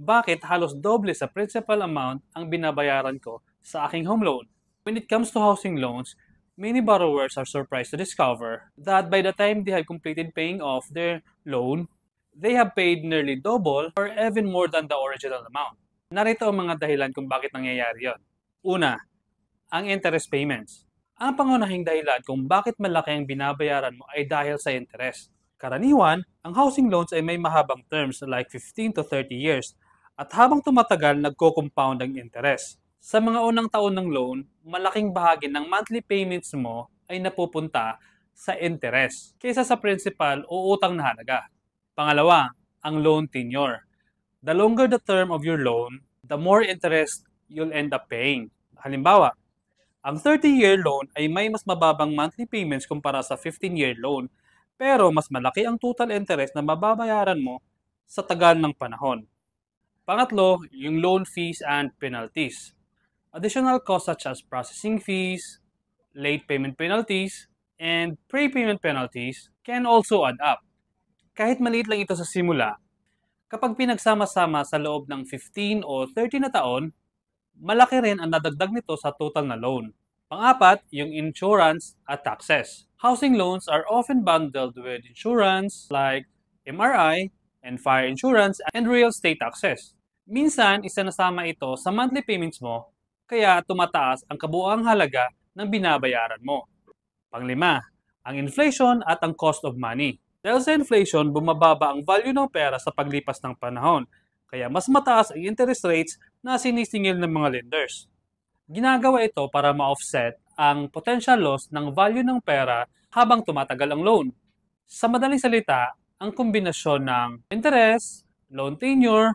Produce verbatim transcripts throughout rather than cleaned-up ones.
bakit halos doble sa principal amount ang binabayaran ko sa aking home loan. When it comes to housing loans, many borrowers are surprised to discover that by the time they have completed paying off their loan, they have paid nearly double or even more than the original amount. Narito ang mga dahilan kung bakit nangyayari yon. Una, ang interest payments. Ang pangunahing dahilan kung bakit malaki ang binabayaran mo ay dahil sa interest. Karaniwan, ang housing loans ay may mahabang terms like fifteen to thirty years at habang tumatagal, nagko-compound ang interest. Sa mga unang taon ng loan, malaking bahagi ng monthly payments mo ay napupunta sa interest kaysa sa principal o utang na halaga. Pangalawa, ang loan tenure. The longer the term of your loan, the more interest you'll end up paying. Halimbawa, ang thirty-year loan ay may mas mababang monthly payments kumpara sa fifteen-year loan, pero mas malaki ang total interest na mababayaran mo sa tagal ng panahon. Pangatlo, yung loan fees and penalties. Additional costs such as processing fees, late payment penalties, and prepayment penalties can also add up. Kahit maliit lang ito sa simula, kapag pinagsama-sama sa loob ng fifteen o thirty na taon, malaki rin ang nadagdag nito sa total na loan. Pang-apat, yung insurance at taxes. Housing loans are often bundled with insurance like M R I and fire insurance and real estate taxes. Minsan, isinasama ito sa monthly payments mo, kaya tumataas ang kabuuang halaga ng binabayaran mo. Panglima, ang inflation at ang cost of money. Dahil sa inflation, bumababa ang value ng pera sa paglipas ng panahon, kaya mas mataas ang interest rates na sinisingil ng mga lenders. Ginagawa ito para ma-offset ang potential loss ng value ng pera habang tumatagal ang loan. Sa madaling salita, ang kombinasyon ng interest, loan tenure,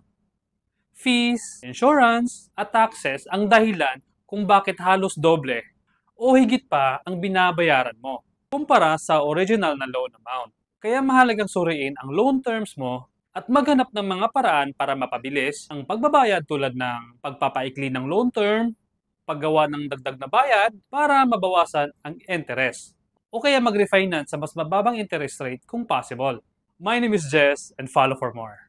fees, insurance, at taxes ang dahilan kung bakit halos doble o higit pa ang binabayaran mo kumpara sa original na loan amount. Kaya mahalagang suriin ang loan terms mo at maghanap ng mga paraan para mapabilis ang pagbabayad tulad ng pagpapaikli ng loan term, paggawa ng dagdag na bayad para mabawasan ang interest, o kaya mag-refinance sa mas mababang interest rate kung possible. My name is Jess and follow for more.